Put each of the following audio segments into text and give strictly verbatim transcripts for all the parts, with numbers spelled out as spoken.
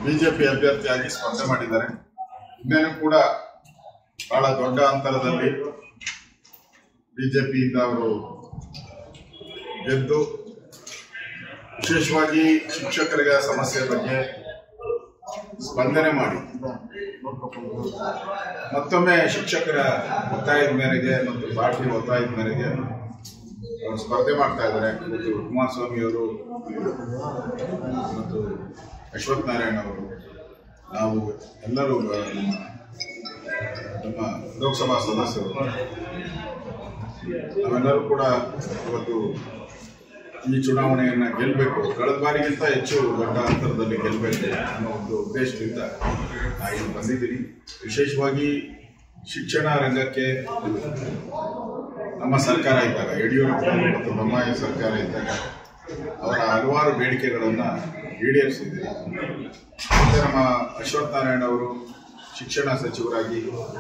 BJP ಅಭ್ಯರ್ಥಿಯಾಗಿ ಸ್ಪರ್ಧೆ ಮಾಡಿದ್ದಾರೆ. ಇನ್ನೇನು ಕೂಡ ಬಹಳ ದೊಡ್ಡ ಅಂತರದಲ್ಲಿ ಬಿಜೆಪಿಯಿಂದ ಅವರು ಗೆದ್ದು ವಿಶೇಷವಾಗಿ ಶಿಕ್ಷಕರಿಗೆ ಸಮಸ್ಯೆ ಬಗ್ಗೆ ಸ್ಪಂದನೆ ಮಾಡಿ ಮತ್ತೊಮ್ಮೆ ಶಿಕ್ಷಕರ ಒತ್ತಾಯದ ಮೇರೆಗೆ ಮತ್ತು ಪಾರ್ಟಿ ಒತ್ತಾಯದ ಮೇರೆಗೆ ಅವರು ಸ್ಪರ್ಧೆ ಮಾಡ್ತಾ ಇದ್ದಾರೆ. ಮತ್ತು ಕುಮಾರಸ್ವಾಮಿ ಅವರು ಮತ್ತು ಅಶ್ವಥ್ ನಾರಾಯಣ ಅವರು ನಾವು ಎಲ್ಲರೂ ನಮ್ಮ ಲೋಕಸಭಾ ಸದಸ್ಯರು ನಾವೆಲ್ಲರೂ ಕೂಡ ಇವತ್ತು ಈ ಚುನಾವಣೆಯನ್ನ ಗೆಲ್ಲಬೇಕು, ಕಳೆದ ಬಾರಿಗಿಂತ ಹೆಚ್ಚು ದೊಡ್ಡ ಅಂತರದಲ್ಲಿ ಗೆಲ್ಲಬೇಕು ಅನ್ನೋ ಒಂದು ಉದ್ದೇಶದಿಂದ ನಾನು ಬಂದಿದ್ದೀನಿ. ವಿಶೇಷವಾಗಿ ಶಿಕ್ಷಣ ರಂಗಕ್ಕೆ ನಮ್ಮ ಸರ್ಕಾರ ಇದ್ದಾಗ, ಯಡಿಯೂರಪ್ಪ ಮತ್ತು ಬೊಮ್ಮಾಯಿ ಸರ್ಕಾರ ಇದ್ದಾಗ ಅವರ ಹಲವಾರು ಬೇಡಿಕೆಗಳನ್ನು ಈಡೇರಿಸಿದ್ದೀವಿ. ಮತ್ತೆ ನಮ್ಮ ಅಶ್ವಥ್ ನಾರಾಯಣ ಅವರು ಶಿಕ್ಷಣ ಸಚಿವರಾಗಿ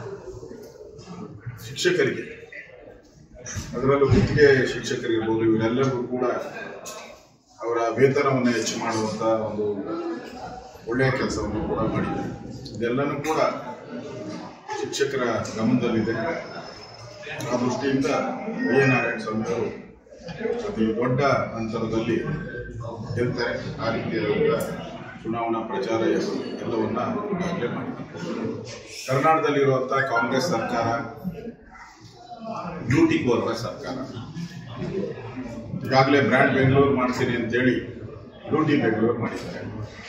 ಶಿಕ್ಷಕರಿಗೆ, ಅದರಲ್ಲೂ ಗುತ್ತಿಗೆ ಶಿಕ್ಷಕರಿರ್ಬೋದು, ಇವರೆಲ್ಲರಿಗೂ ಕೂಡ ಅವರ ವೇತನವನ್ನು ಹೆಚ್ಚು ಮಾಡುವಂಥ ಒಂದು ಒಳ್ಳೆಯ ಕೆಲಸವನ್ನು ಕೂಡ ಮಾಡಿದ್ದಾರೆ. ಇದೆಲ್ಲನೂ ಕೂಡ ಶಿಕ್ಷಕರ ಗಮನದಲ್ಲಿದೆ. ಆ ದೃಷ್ಟಿಯಿಂದ ವಿ ಎ ನಾರಾಯಣ ಸ್ವಾಮಿ ಅವರು ಅತಿ ದೊಡ್ಡ ಅಂತರದಲ್ಲಿ ಗೆಲ್ತಾರೆ. ಆ ರೀತಿಯಾದ ಚುನಾವಣಾ ಪ್ರಚಾರ ಎಲ್ಲವನ್ನ ಈಗಾಗಲೇ ಮಾಡಿದ್ದಾರೆ. ಕರ್ನಾಟಕದಲ್ಲಿರುವಂಥ ಕಾಂಗ್ರೆಸ್ ಸರ್ಕಾರ ಲೂಟಿಕೋರರ ಸರ್ಕಾರ. ಈಗಾಗಲೇ ಬ್ರ್ಯಾಂಡ್ ಬೆಂಗಳೂರು ಮಾಡ್ತೀನಿ ಅಂತೇಳಿ ಲೂಟಿ ಬೆಂಗಳೂರು ಮಾಡಿದ್ದಾರೆ.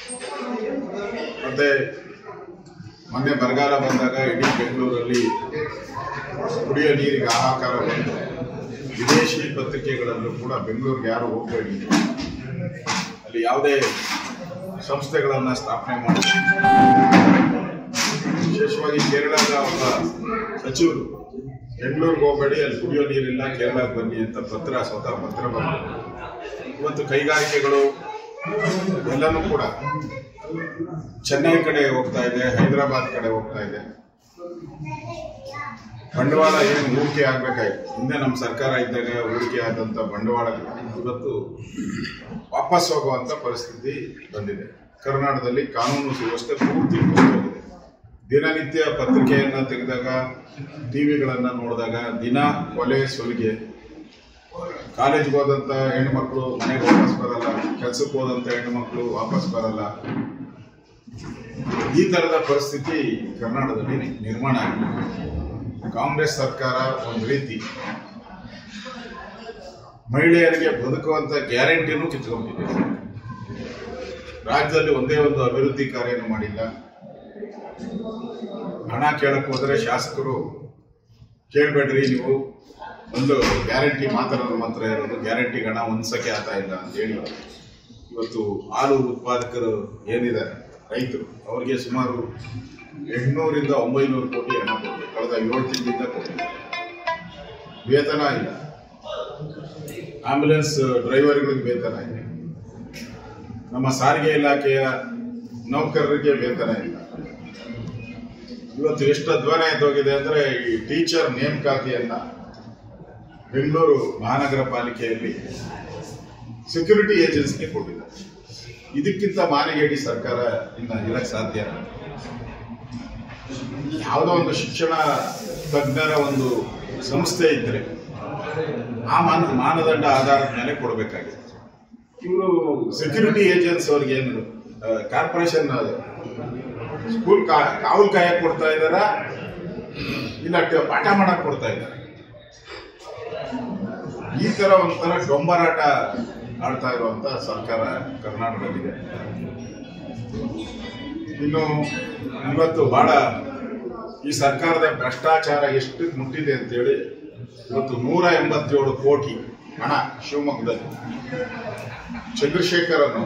ಮತ್ತೆ ಮೊನ್ನೆ ಬರಗಾಲ ಬಂದಾಗ ಇಡೀ ಬೆಂಗಳೂರಲ್ಲಿ ಕುಡಿಯೋ ನೀರಿಗೆ ಹಾಹಾಕಾರ ಬಂದು ವಿದೇಶಿ ಪತ್ರಿಕೆಗಳಲ್ಲೂ ಕೂಡ ಬೆಂಗಳೂರಿಗೆ ಯಾರು ಹೋಗಬೇಡಿ, ಅಲ್ಲಿ ಯಾವುದೇ ಸಂಸ್ಥೆಗಳನ್ನು ಸ್ಥಾಪನೆ ಮಾಡಿ, ವಿಶೇಷವಾಗಿ ಕೇರಳದ ಒಬ್ಬ ಸಚಿವರು ಬೆಂಗಳೂರಿಗೆ ಹೋಗಬೇಡಿ, ಅಲ್ಲಿ ಕುಡಿಯೋ ನೀರಿಲ್ಲ, ಕೇರಳಕ್ಕೆ ಬನ್ನಿ ಅಂತ ಪತ್ರ ಸ್ವತಃ ಪತ್ರ ಬಂದು ಇವತ್ತು ಕೈಗಾರಿಕೆಗಳು ಎಲ್ಲನೂ ಕೂಡ ಚೆನ್ನೈ ಕಡೆ ಹೋಗ್ತಾ ಇದೆ, ಹೈದರಾಬಾದ್ ಕಡೆ ಹೋಗ್ತಾ ಇದೆ. ಬಂಡವಾಳ ಏನು ಹೂಡಿಕೆ ಆಗ್ಬೇಕಾಯ್ತು, ಹಿಂದೆ ನಮ್ಮ ಸರ್ಕಾರ ಇದ್ದಾಗ ಹೂಡಿಕೆ ಆದಂತ ಬಂಡವಾಳ ಇವತ್ತು ವಾಪಸ್ ಹೋಗುವಂತ ಪರಿಸ್ಥಿತಿ ಬಂದಿದೆ. ಕರ್ನಾಟಕದಲ್ಲಿ ಕಾನೂನು ವ್ಯವಸ್ಥೆ ಪೂರ್ತಿ ಹೋಗಿದೆ. ದಿನನಿತ್ಯ ಪತ್ರಿಕೆಯನ್ನ ತೆಗೆದಾಗ, ಟಿವಿಗಳನ್ನ ನೋಡಿದಾಗ ದಿನ ಕೊಲೆ ಸುಲಿಗೆ, ಕಾಲೇಜ್ಗೆ ಹೋದಂತ ಹೆಣ್ಣುಮಕ್ಳು ಮನೆಗೆ ವಾಪಸ್ ಬರಲ್ಲ, ಕೆಲಸಕ್ಕೆ ಹೋದಂತ ಹೆಣ್ಣುಮಕ್ಳು ವಾಪಸ್ ಬರಲ್ಲ. ಈ ತರದ ಪರಿಸ್ಥಿತಿ ಕರ್ನಾಟಕದಲ್ಲಿ ನಿರ್ಮಾಣ ಆಗಿದೆ. ಕಾಂಗ್ರೆಸ್ ಸರ್ಕಾರ ಒಂದು ರೀತಿ ಮಹಿಳೆಯರಿಗೆ ಬದುಕುವಂತ ಗ್ಯಾರಂಟಿನೂ ಕಿತ್ಕೊಂಡಿದೆ. ರಾಜ್ಯದಲ್ಲಿ ಒಂದೇ ಒಂದು ಅಭಿವೃದ್ಧಿ ಕಾರ್ಯನೂ ಮಾಡಿಲ್ಲ. ಹಣ ಕೇಳಕ್ ಹೋದ್ರೆ ಶಾಸಕರು ಕೇಳಬೇಡ್ರಿ, ನೀವು ಒಂದು ಗ್ಯಾರಂಟಿ ಮಾತ್ರ ನಮ್ಮ ಹತ್ರ ಇರೋದು, ಗ್ಯಾರಂಟಿಗೆ ಹಣ ಒಂದ್ಸಕ್ಕೆ ಆಗ್ತಾ ಇಲ್ಲ ಅಂತ ಹೇಳಿ ಇವತ್ತು ಹಾಲು ಉತ್ಪಾದಕರು ಏನಿದ್ದಾರೆ ರೈತರು, ಅವರಿಗೆ ಸುಮಾರು ಎಂಟುನೂರಿಂದ ಒಂಬೈನೂರು ಕೋಟಿ ಹಣ ಕೊಟ್ಟು ಕಳೆದ ಏಳು ತಿಂಗಳಿಂದ ಕೊಟ್ಟಿದ್ದಾರೆ. ವೇತನ ಇಲ್ಲ, ಆಂಬ್ಯುಲೆನ್ಸ್ ಡ್ರೈವರ್ಗಳಿಗೆ ವೇತನ ಇಲ್ಲ, ನಮ್ಮ ಸಾರಿಗೆ ಇಲಾಖೆಯ ನೌಕರರಿಗೆ ವೇತನ ಇಲ್ಲ. ಇವತ್ತು ಎಷ್ಟು ಅಧ್ವಾನ ಎದ್ದೋಗಿದೆ ಅಂದ್ರೆ ಈ ಟೀಚರ್ ನೇಮಕಾತಿಯನ್ನ ಬೆಂಗಳೂರು ಮಹಾನಗರ ಪಾಲಿಕೆಯಲ್ಲಿ ಸೆಕ್ಯೂರಿಟಿ ಏಜೆನ್ಸಿಗೆ ಕೊಟ್ಟಿದ್ದಾರೆ. ಇದಕ್ಕಿಂತ ಮಾನಗೇಡಿ ಸರ್ಕಾರ ಇನ್ನ ಇರಕ್ಕೆ ಸಾಧ್ಯ. ಯಾವುದೋ ಒಂದು ಶಿಕ್ಷಣ ತಜ್ಞರ ಒಂದು ಸಂಸ್ಥೆ ಇದ್ರೆ ಆ ಮಾನ ಮಾನದಂಡ ಆಧಾರದ ಮೇಲೆ ಕೊಡಬೇಕಾಗಿದೆ. ಇವರು ಸೆಕ್ಯೂರಿಟಿ ಏಜೆನ್ಸಿ ಅವ್ರಿಗೆ ಏನು ಕಾರ್ಪೊರೇಷನ್ ಸ್ಕೂಲ್ ಕಾವಲು ಕಾಯಕ್ ಕೊಡ್ತಾ ಇದಾರ, ಇಲ್ಲ ಪಾಠ ಮಾಡಕ್ ಕೊಡ್ತಾ ಇದ್ದಾರೆ. ಈ ತರ ಒಂಥರ ಡೊಂಬರಾಟ ಆಡ್ತಾ ಇರುವಂತ ಸರ್ಕಾರ ಕರ್ನಾಟಕದಲ್ಲಿದೆ. ಇನ್ನು ಇವತ್ತು ಬಹಳ ಈ ಸರ್ಕಾರದ ಭ್ರಷ್ಟಾಚಾರ ಎಷ್ಟು ಮುಟ್ಟಿದೆ ಅಂತೇಳಿ ಇವತ್ತು ನೂರ ಎಂಬತ್ತೇಳು ಕೋಟಿ ಹಣ ಶಿವಮೊಗ್ಗದಲ್ಲಿ ಚಂದ್ರಶೇಖರ್ ಅನ್ನು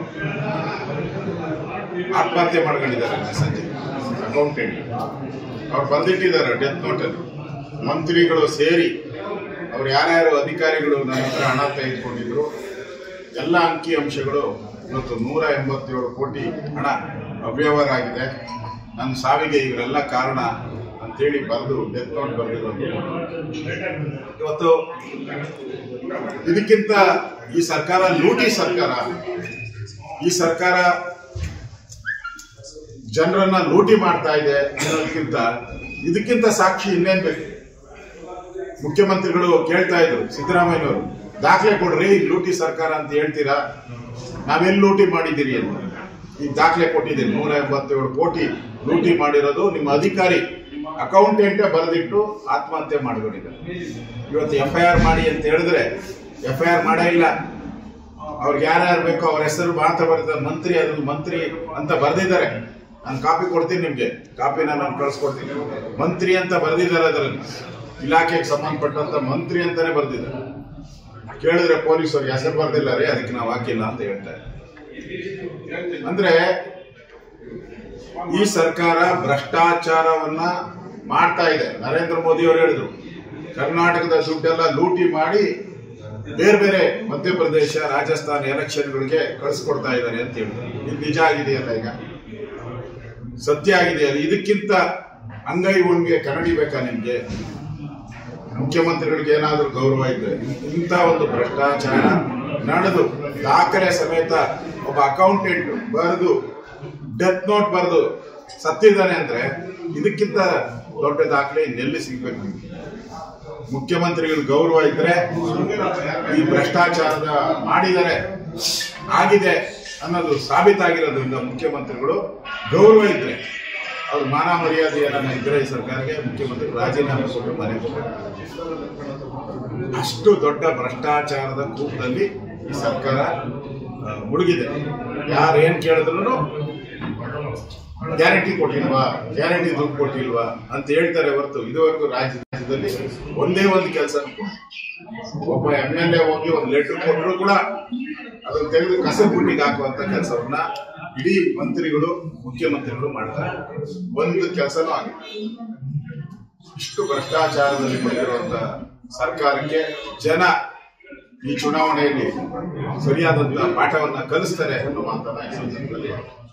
ಆತ್ಮಹತ್ಯೆ ಮಾಡ್ಕೊಂಡಿದ್ದಾರೆ. ಸಂಜೆ ಅಕೌಂಟೆಂಟ್ ಅವ್ರು ಬಂದಿಟ್ಟಿದ್ದಾರೆ ಡೆತ್ ನೋಟಲ್ಲಿ. ಮಂತ್ರಿಗಳು ಸೇರಿ ಅವ್ರು ಯಾರ್ಯಾರು ಅಧಿಕಾರಿಗಳು ನನ್ನ ಹತ್ರ ಹಣ ತೆಗೆದುಕೊಂಡಿದ್ರು ಎಲ್ಲ ಅಂಕಿ ಅಂಶಗಳು ಇವತ್ತು ನೂರ ಎಂಬತ್ತೇಳು ಕೋಟಿ ಹಣ ಅವ್ಯವಹಾರ ಆಗಿದೆ, ನನ್ನ ಸಾವಿಗೆ ಇವರೆಲ್ಲ ಕಾರಣ ಅಂತೇಳಿ ಬರೆದು ಡೆತ್ ನೋಟ್ ಬರೆದಿರೋದು. ಇವತ್ತು ಇದಕ್ಕಿಂತ ಈ ಸರ್ಕಾರ ಲೂಟಿ ಸರ್ಕಾರ. ಈ ಸರ್ಕಾರ ಜನರನ್ನ ಲೂಟಿ ಮಾಡ್ತಾ ಇದೆ ಅನ್ನೋದಕ್ಕಿಂತ ಇದಕ್ಕಿಂತ ಸಾಕ್ಷಿ ಇನ್ನೇನ್ ಬೇಕು? ಮುಖ್ಯಮಂತ್ರಿಗಳು ಕೇಳ್ತಾ ಇದ್ರು ಸಿದ್ದರಾಮಯ್ಯನವರು, ದಾಖಲೆ ಕೊಡ್ರಿ, ಲೂಟಿ ಸರ್ಕಾರ ಅಂತ ಹೇಳ್ತೀರಾ, ನಾವೆಲ್ಲಿ ಲೂಟಿ ಮಾಡಿದ್ದೀರಿ ಅಂತ. ಈಗ ದಾಖಲೆ ಕೊಟ್ಟಿದ್ದೀರಿ, ನೂರ ಎಂಬತ್ತೇಳು ಕೋಟಿ ಲೂಟಿ ಮಾಡಿರೋದು ನಿಮ್ಮ ಅಧಿಕಾರಿ ಅಕೌಂಟೆಂಟೇ ಬರೆದಿಟ್ಟು ಆತ್ಮಹತ್ಯೆ ಮಾಡಿಕೊಂಡಿದ್ದಾರೆ. ಇವತ್ತು ಎಫ್ ಐ ಆರ್ ಮಾಡಿ ಅಂತ ಹೇಳಿದ್ರೆ ಎಫ್ ಐ ಆರ್ ಮಾಡೇ ಇಲ್ಲ. ಅವ್ರಿಗೆ ಯಾರ್ಯಾರು ಬೇಕೋ ಅವ್ರ ಹೆಸರು ಮಾತ್ರ ಬರೀತಾರೆ. ಮಂತ್ರಿ ಅದನ್ನು ಮಂತ್ರಿ ಅಂತ ಬರೆದಿದ್ದಾರೆ. ನಾನು ಕಾಪಿ ಕೊಡ್ತೀನಿ ನಿಮ್ಗೆ, ಕಾಪಿನ ನಾನು ಕಳ್ಸಿಕೊಡ್ತೀನಿ. ಮಂತ್ರಿ ಅಂತ ಬರೆದಿದ್ದಾರೆ, ಅದರಲ್ಲಿ ಇಲಾಖೆಗೆ ಸಂಬಂಧಪಟ್ಟಂತ ಮಂತ್ರಿ ಅಂತಾನೆ ಬರೆದಿದ್ದಾರೆ. ಕೇಳಿದ್ರೆ ಪೊಲೀಸರು ಹೆಸರು ಬರ್ದಿಲ್ಲ ರೀ, ಅದಕ್ಕೆ ನಾವು ಹಾಕಿಲ್ಲ ಅಂತ ಹೇಳ್ತಾರೆ. ಅಂದ್ರೆ ಈ ಸರ್ಕಾರ ಭ್ರಷ್ಟಾಚಾರವನ್ನ ಮಾಡ್ತಾ ಇದೆ. ನರೇಂದ್ರ ಮೋದಿ ಅವರು ಹೇಳಿದ್ರು, ಕರ್ನಾಟಕದ ದುಡ್ಡೆಲ್ಲ ಲೂಟಿ ಮಾಡಿ ಬೇರೆ ಬೇರೆ ಮಧ್ಯಪ್ರದೇಶ, ರಾಜಸ್ಥಾನ ಎಲೆಕ್ಷನ್ಗಳಿಗೆ ಕಳಿಸ್ಕೊಡ್ತಾ ಇದ್ದಾರೆ ಅಂತ ಹೇಳಿದ್ರು. ಇದು ನಿಜ ಆಗಿದೆಯಲ್ಲ, ಈಗ ಸತ್ಯ ಆಗಿದೆಯಲ್ಲ. ಇದಕ್ಕಿಂತ ಅಂಗೈ ಉಣ್ಗೆ ಕನ್ನಡಿ ಬೇಕಾ ನಿಮ್ಗೆ? ಮುಖ್ಯಮಂತ್ರಿಗಳಿಗೆ ಏನಾದ್ರೂ ಗೌರವ ಇದ್ರೆ ಇಂಥ ಒಂದು ಭ್ರಷ್ಟಾಚಾರ ನಡೆದು ದಾಖಲೆ ಸಮೇತ ಒಬ್ಬ ಅಕೌಂಟೆಂಟ್ ಬರೆದು ಡೆತ್ ನೋಟ್ ಬರೆದು ಸತ್ತಿದ್ದಾನೆ ಅಂದ್ರೆ ಇದಕ್ಕಿಂತ ದೊಡ್ಡ ದಾಖಲೆ ಇನ್ನೆಲ್ಲಿ ಸಿಗ್ಬೇಕು ನಿಮ್ಗೆ? ಮುಖ್ಯಮಂತ್ರಿಗಳ ಗೌರವ ಇದ್ರೆ ಈ ಭ್ರಷ್ಟಾಚಾರದ ಮಾಡಿದರೆ ಆಗಿದೆ ಅನ್ನೋದು ಸಾಬೀತಾಗಿರೋದ್ರಿಂದ ಮುಖ್ಯಮಂತ್ರಿಗಳು ಗೌರವ ಇದ್ರೆ, ಅವ್ರ ಮಾನ ಮರ್ಯಾದೆ ಏನಾನ ಇದ್ರೆ ಈ ಸರ್ಕಾರಕ್ಕೆ ಮುಖ್ಯಮಂತ್ರಿಗಳು ರಾಜೀನಾಮೆ ಕೊಟ್ಟು ಮನೆಗೆ ಹೋಗ್ತಾರೆ. ಅಷ್ಟು ದೊಡ್ಡ ಭ್ರಷ್ಟಾಚಾರದ ಕೂಪದಲ್ಲಿ ಈ ಸರ್ಕಾರ ಮುಳುಗಿದೆ. ಯಾರು ಏನ್ ಕೇಳಿದ್ರು ಗ್ಯಾರಂಟಿ ಕೊಟ್ಟಿಲ್ವಾ, ಗ್ಯಾರಂಟಿ ದುಡ್ಡು ಕೊಟ್ಟಿಲ್ವಾ ಅಂತ ಹೇಳ್ತಾರೆ ಹೊರತು ಇದುವರೆಗೂ ರಾಜ್ಯದಲ್ಲಿ ಒಂದೇ ಒಂದು ಕೆಲಸ, ಒಬ್ಬ ಎಂ ಎಲ್ ಎ ಹೋಗಿ ಒಂದು ಲೆಟರ್ ಕೊಟ್ಟರು ಕೂಡ ಅದನ್ನು ತೆಗೆದು ಕಸ ಬುಟ್ಟಿಗೆ ಹಾಕುವಂತ ಕೆಲಸವನ್ನ ಇಡೀ ಮಂತ್ರಿಗಳು, ಮುಖ್ಯಮಂತ್ರಿಗಳು ಮಾಡ್ತಾರೆ. ಒಂದು ಕೆಲಸನೂ ಆಗಿದೆ. ಇಷ್ಟು ಭ್ರಷ್ಟಾಚಾರದಲ್ಲಿ ಬಂದಿರುವಂತ ಸರ್ಕಾರಕ್ಕೆ ಜನ ಈ ಚುನಾವಣೆಯಲ್ಲಿ ಸರಿಯಾದಂತಹ ಪಾಠವನ್ನ ಕಲಿಸ್ತಾರೆ ಅನ್ನೋ ಮಾತನ್ನ ಈ ಸಂದರ್ಭದಲ್ಲಿ